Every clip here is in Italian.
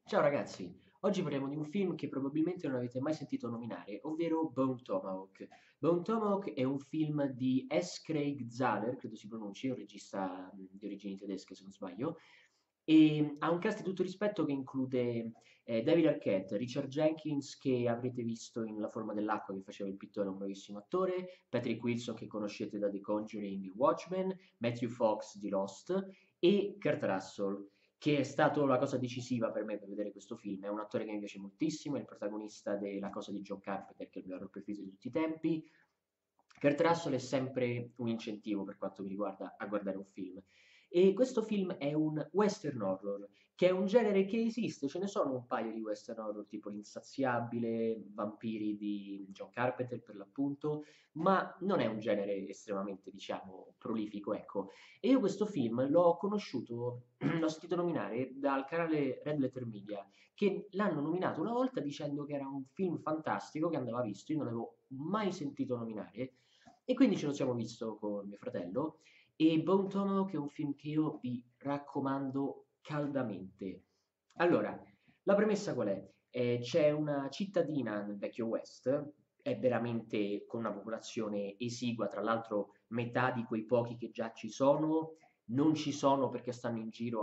Ciao ragazzi, oggi parliamo di un film che probabilmente non avete mai sentito nominare, ovvero Bone Tomahawk. Bone Tomahawk è un film di S. Craig Zahler, credo si pronunci, un regista di origini tedesche se non sbaglio, e ha un cast di tutto rispetto che include David Arquette, Richard Jenkins che avrete visto in La forma dell'acqua che faceva il pittore, un bravissimo attore, Patrick Wilson che conoscete da The Conjuring di Watchmen, Matthew Fox di Lost e Kurt Russell che è stato la cosa decisiva per me per vedere questo film. È un attore che mi piace moltissimo, è il protagonista de La cosa di John Carpenter, che è il mio horror preferito di tutti i tempi. Kurt Russell è sempre un incentivo per quanto mi riguarda a guardare un film. E questo film è un western horror, che è un genere che esiste, ce ne sono un paio di western horror, tipo L'Insaziabile, Vampiri di John Carpenter per l'appunto, ma non è un genere estremamente, diciamo, prolifico, ecco. E io questo film l'ho conosciuto, l'ho sentito nominare dal canale Red Letter Media, che l'hanno nominato una volta dicendo che era un film fantastico che andava visto, io non l'avevo mai sentito nominare, e quindi ce lo siamo visto con mio fratello, e Bone Tomahawk è un film che io vi raccomando caldamente. Allora, la premessa qual è? C'è una cittadina nel vecchio West, è veramente con una popolazione esigua, tra l'altro metà di quei pochi che già ci sono non ci sono perché stanno in giro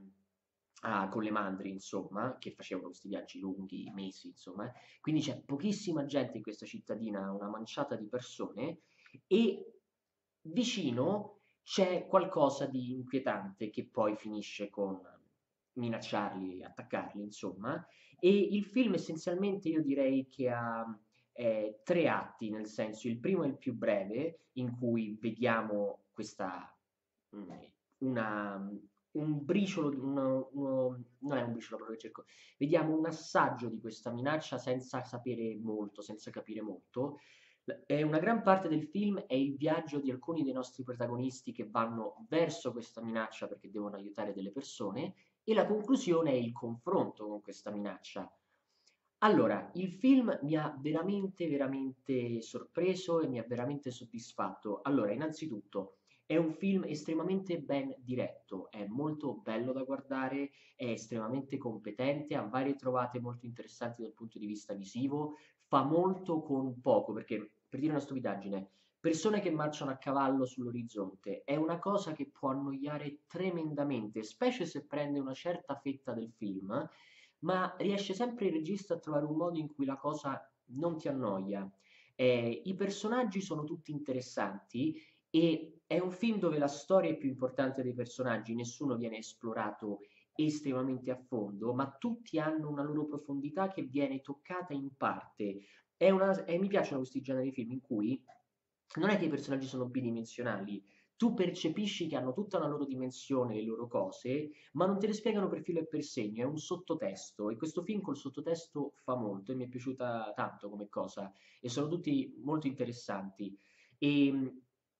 con le mandrie, insomma, che facevano questi viaggi lunghi, mesi, insomma. Quindi c'è pochissima gente in questa cittadina, una manciata di persone, e vicino c'è qualcosa di inquietante che poi finisce con minacciarli, attaccarli, insomma. E il film essenzialmente io direi che ha tre atti, nel senso il primo è il più breve, in cui vediamo questa, mm, una, un briciolo, non è un briciolo proprio che cerco, vediamo un assaggio di questa minaccia senza sapere molto, senza capire molto. Una gran parte del film è il viaggio di alcuni dei nostri protagonisti che vanno verso questa minaccia perché devono aiutare delle persone e la conclusione è il confronto con questa minaccia. Allora, il film mi ha veramente, veramente sorpreso e mi ha veramente soddisfatto. Allora, innanzitutto, è un film estremamente ben diretto, è molto bello da guardare, è estremamente competente, ha varie trovate molto interessanti dal punto di vista visivo, fa molto con poco, perché, per dire una stupidaggine, persone che marciano a cavallo sull'orizzonte è una cosa che può annoiare tremendamente, specie se prende una certa fetta del film, ma riesce sempre il regista a trovare un modo in cui la cosa non ti annoia. I personaggi sono tutti interessanti e è un film dove la storia è più importante dei personaggi, nessuno viene esplorato estremamente a fondo, ma tutti hanno una loro profondità che viene toccata in parte. E mi piacciono questi generi di film in cui non è che i personaggi sono bidimensionali, tu percepisci che hanno tutta una loro dimensione, le loro cose, ma non te le spiegano per filo e per segno, è un sottotesto e questo film col sottotesto fa molto e mi è piaciuta tanto come cosa e sono tutti molto interessanti. E,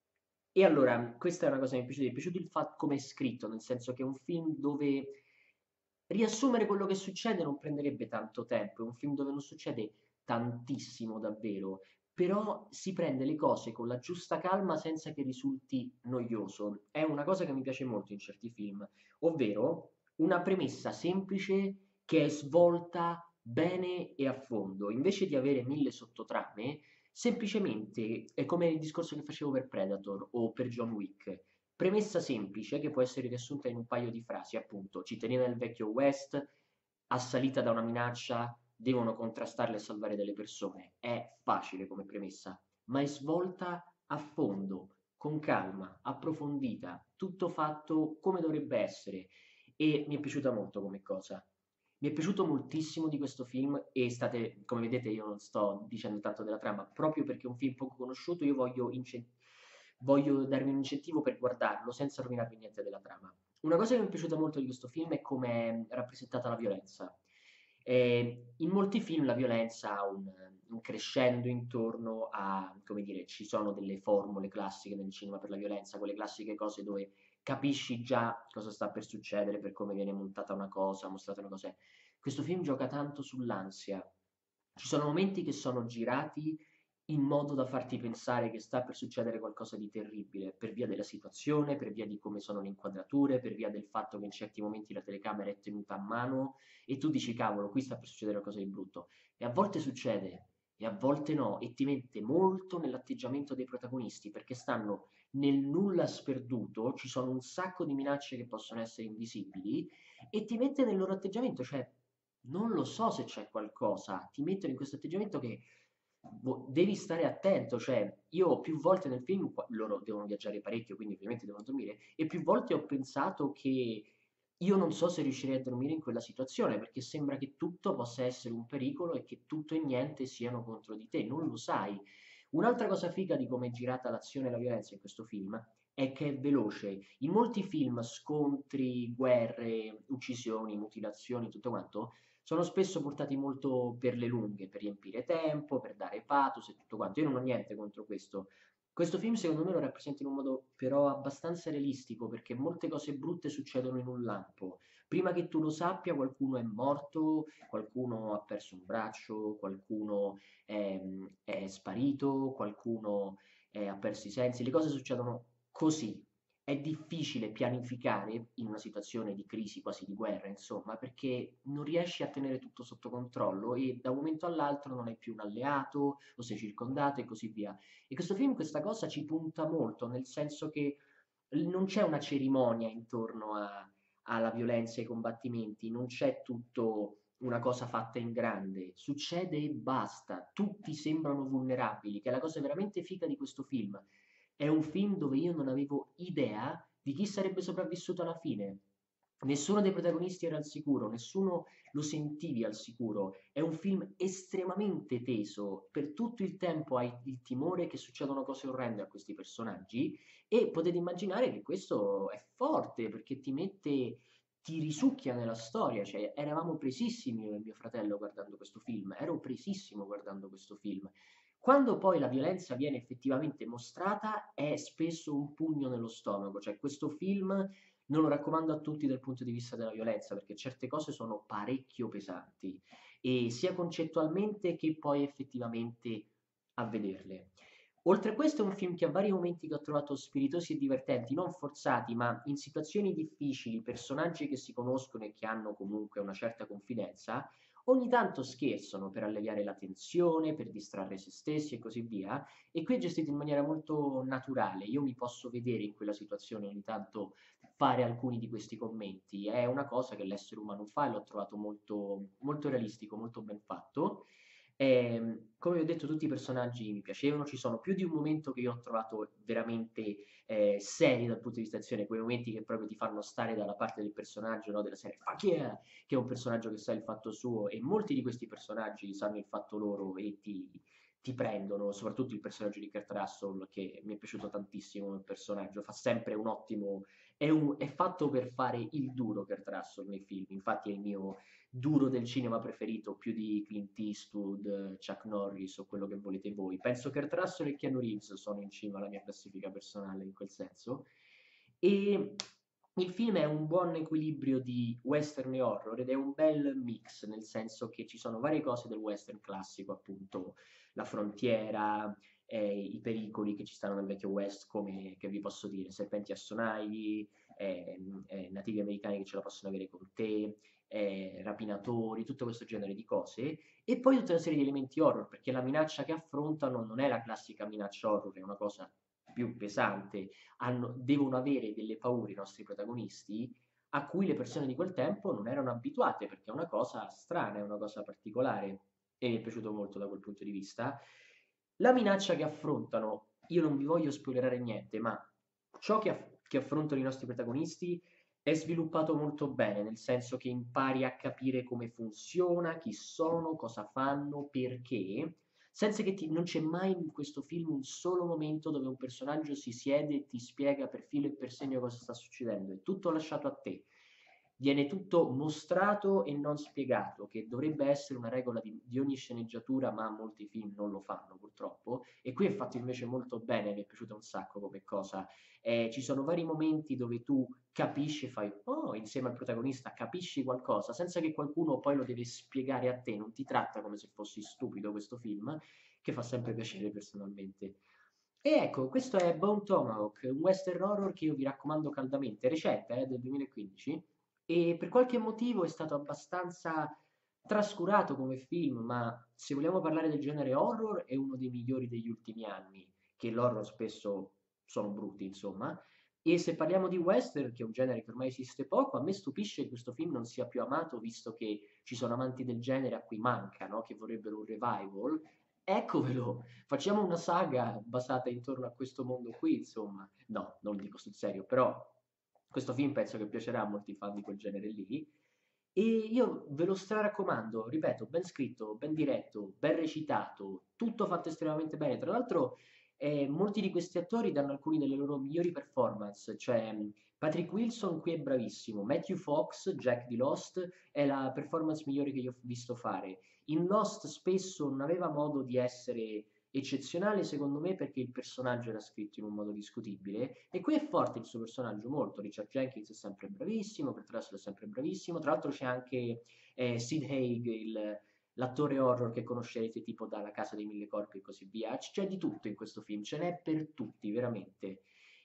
e allora, questa è una cosa che mi è piaciuto il fatto come è scritto, nel senso che è un film dove riassumere quello che succede non prenderebbe tanto tempo, è un film dove non succede tantissimo davvero, però si prende le cose con la giusta calma senza che risulti noioso. È una cosa che mi piace molto in certi film, ovvero una premessa semplice che è svolta bene e a fondo, invece di avere mille sottotrame, semplicemente è come il discorso che facevo per Predator o per John Wick. Premessa semplice che può essere riassunta in un paio di frasi, appunto, cittadina del vecchio West, assalita da una minaccia, devono contrastarla e salvare delle persone. È facile come premessa, ma è svolta a fondo, con calma, approfondita, tutto fatto come dovrebbe essere e mi è piaciuta molto come cosa. Mi è piaciuto moltissimo di questo film e state, come vedete, io non sto dicendo tanto della trama, proprio perché è un film poco conosciuto, io voglio darmi un incentivo per guardarlo senza rovinarvi niente della trama. Una cosa che mi è piaciuta molto di questo film è come è rappresentata la violenza. In molti film la violenza ha un crescendo intorno a, come dire, ci sono delle formule classiche nel cinema per la violenza, quelle classiche cose dove capisci già cosa sta per succedere per come viene montata una cosa, mostrata una cosa. Questo film gioca tanto sull'ansia. Ci sono momenti che sono girati in modo da farti pensare che sta per succedere qualcosa di terribile, per via della situazione, per via di come sono le inquadrature, per via del fatto che in certi momenti la telecamera è tenuta a mano e tu dici cavolo, qui sta per succedere qualcosa di brutto. E a volte succede, e a volte no, e ti mette molto nell'atteggiamento dei protagonisti, perché stanno nel nulla sperduto, ci sono un sacco di minacce che possono essere invisibili, e ti mette nel loro atteggiamento, cioè non lo so se c'è qualcosa, ti mettono in questo atteggiamento che devi stare attento, cioè io più volte nel film, loro devono viaggiare parecchio, quindi ovviamente devono dormire, e più volte ho pensato che io non so se riuscirei a dormire in quella situazione, perché sembra che tutto possa essere un pericolo e che tutto e niente siano contro di te, non lo sai. Un'altra cosa figa di come è girata l'azione e la violenza in questo film è che è veloce. In molti film scontri, guerre, uccisioni, mutilazioni, tutto quanto sono spesso portati molto per le lunghe, per riempire tempo, per dare pathos e tutto quanto. Io non ho niente contro questo. Questo film secondo me lo rappresenta in un modo però abbastanza realistico perché molte cose brutte succedono in un lampo. Prima che tu lo sappia, qualcuno è morto, qualcuno ha perso un braccio, qualcuno è sparito, qualcuno ha perso i sensi. Le cose succedono così. È difficile pianificare in una situazione di crisi, quasi di guerra, insomma, perché non riesci a tenere tutto sotto controllo e da un momento all'altro non hai più un alleato o sei circondato e così via. E questo film questa cosa ci punta molto, nel senso che non c'è una cerimonia intorno alla violenza e ai combattimenti, non c'è tutto una cosa fatta in grande, succede e basta, tutti sembrano vulnerabili, che è la cosa veramente figa di questo film. È un film dove io non avevo idea di chi sarebbe sopravvissuto alla fine. Nessuno dei protagonisti era al sicuro, nessuno lo sentivi al sicuro. È un film estremamente teso, per tutto il tempo hai il timore che succedano cose orrende a questi personaggi e potete immaginare che questo è forte perché ti risucchia nella storia, cioè eravamo presissimi io e mio fratello guardando questo film, ero presissimo guardando questo film. Quando poi la violenza viene effettivamente mostrata è spesso un pugno nello stomaco, cioè questo film non lo raccomando a tutti dal punto di vista della violenza perché certe cose sono parecchio pesanti e sia concettualmente che poi effettivamente a vederle. Oltre a questo è un film che ha vari momenti che ho trovato spiritosi e divertenti, non forzati, ma in situazioni difficili, personaggi che si conoscono e che hanno comunque una certa confidenza, ogni tanto scherzano per alleviare la tensione, per distrarre se stessi e così via, e qui è gestito in maniera molto naturale. Io mi posso vedere in quella situazione ogni tanto fare alcuni di questi commenti. È una cosa che l'essere umano fa e l'ho trovato molto, molto realistico, molto ben fatto. Come vi ho detto, tutti i personaggi mi piacevano, ci sono più di un momento che io ho trovato veramente seri dal punto di vista d'azione, quei momenti che proprio ti fanno stare dalla parte del personaggio, no? Della serie fuck yeah, che è un personaggio che sa il fatto suo e molti di questi personaggi sanno il fatto loro e ti prendono, soprattutto il personaggio di Kurt Russell che mi è piaciuto tantissimo come personaggio, fa sempre un ottimo, è fatto per fare il duro Kurt Russell nei film, infatti è il mio duro del cinema preferito, più di Clint Eastwood, Chuck Norris o quello che volete voi. Penso che Kurt Russell e Keanu Reeves sono in cima alla mia classifica personale in quel senso. E il film è un buon equilibrio di western e horror ed è un bel mix, nel senso che ci sono varie cose del western classico, appunto la frontiera, i pericoli che ci stanno nel vecchio West, come che vi posso dire, serpenti a sonagli, nativi americani che ce la possono avere con te, rapinatori, tutto questo genere di cose, e poi tutta una serie di elementi horror, perché la minaccia che affrontano non è la classica minaccia horror, è una cosa più pesante, devono avere delle paure i nostri protagonisti a cui le persone di quel tempo non erano abituate, perché è una cosa strana, è una cosa particolare e mi è piaciuto molto da quel punto di vista. La minaccia che affrontano, io non vi voglio spoilerare niente, ma ciò che affrontano i nostri protagonisti è sviluppato molto bene, nel senso che impari a capire come funziona, chi sono, cosa fanno, perché, senza che non c'è mai in questo film un solo momento dove un personaggio si siede e ti spiega per filo e per segno cosa sta succedendo, è tutto lasciato a te. Viene tutto mostrato e non spiegato, che dovrebbe essere una regola di ogni sceneggiatura, ma molti film non lo fanno purtroppo. E qui è fatto invece molto bene, mi è piaciuta un sacco come cosa. Ci sono vari momenti dove tu capisci, fai, oh, insieme al protagonista capisci qualcosa, senza che qualcuno poi lo deve spiegare a te, non ti tratta come se fossi stupido questo film, che fa sempre piacere personalmente. E ecco, questo è Bone Tomahawk, un western horror che io vi raccomando caldamente, recente, del 2015, e per qualche motivo è stato abbastanza trascurato come film, ma se vogliamo parlare del genere horror è uno dei migliori degli ultimi anni, che l'horror spesso sono brutti, insomma. E se parliamo di western, che è un genere che ormai esiste poco, a me stupisce che questo film non sia più amato, visto che ci sono amanti del genere a cui manca, no? Che vorrebbero un revival. Eccovelo, facciamo una saga basata intorno a questo mondo qui, insomma. No, non lo dico sul serio, però questo film penso che piacerà a molti fan di quel genere lì. E io ve lo straraccomando, ripeto, ben scritto, ben diretto, ben recitato, tutto fatto estremamente bene. Tra l'altro, molti di questi attori danno alcune delle loro migliori performance, cioè Patrick Wilson qui è bravissimo, Matthew Fox, Jack di Lost, è la performance migliore che io ho visto fare. In Lost spesso non aveva modo di essere eccezionale secondo me perché il personaggio era scritto in un modo discutibile e qui è forte il suo personaggio molto, Richard Jenkins è sempre bravissimo, Kurt Russell è sempre bravissimo, tra l'altro c'è anche Sid Haig, l'attore horror che conoscerete tipo dalla Casa dei Mille Corpi e così via, c'è di tutto in questo film, ce n'è per tutti veramente.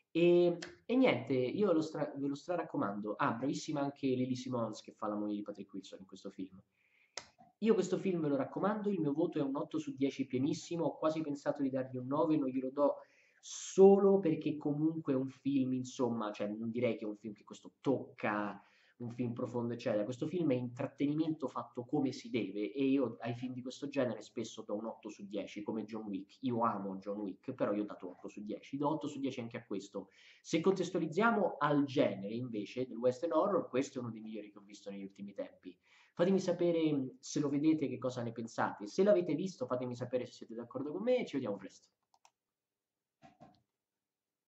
E niente, io ve lo raccomando. Ah, bravissima anche Lily Simons che fa la moglie di Patrick Wilson in questo film. Io questo film ve lo raccomando, il mio voto è un 8 su 10 pienissimo, ho quasi pensato di dargli un 9, non glielo do solo perché comunque è un film, insomma, cioè non direi che è un film che questo tocca, un film profondo, eccetera. Questo film è intrattenimento fatto come si deve e io ai film di questo genere spesso do un 8 su 10, come John Wick. Io amo John Wick, però io ho dato 8 su 10, do 8 su 10 anche a questo. Se contestualizziamo al genere invece del western horror, questo è uno dei migliori che ho visto negli ultimi tempi. Fatemi sapere se lo vedete, che cosa ne pensate. Se l'avete visto, fatemi sapere se siete d'accordo con me e ci vediamo presto.